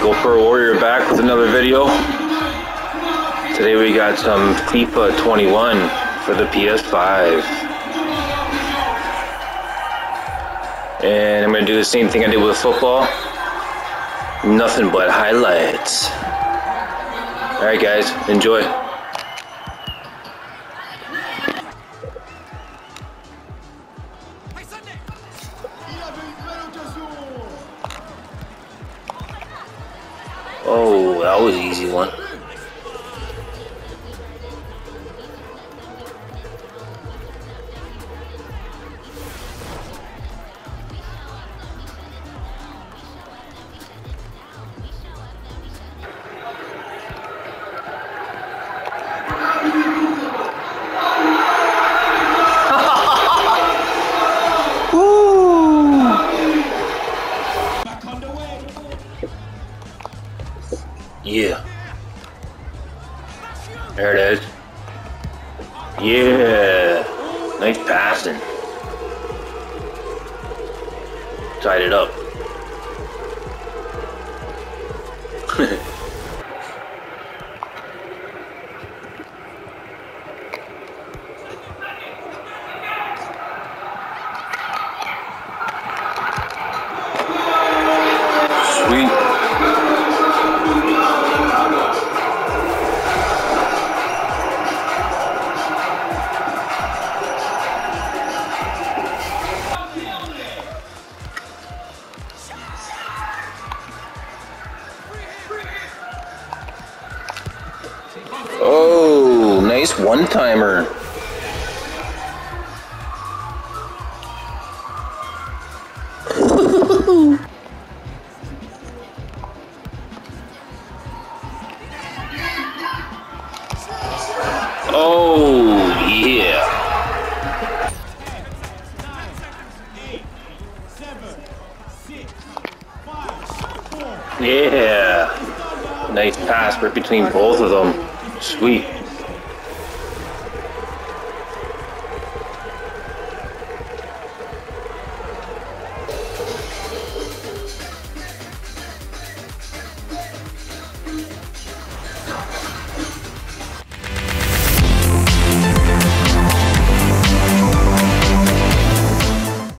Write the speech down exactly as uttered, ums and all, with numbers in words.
GoPro Warrior back with another video. Today we got some FIFA twenty-one for the P S five. And I'm going to do the same thing I did with football. Nothing but highlights. Alright guys, enjoy. Oh, that was an easy one. Yeah. There it is. Yeah. Nice passing. Tied it up. Sweet. Oh, nice one-timer. Oh, yeah. Yeah. Nice pass right between both of them. Sweet.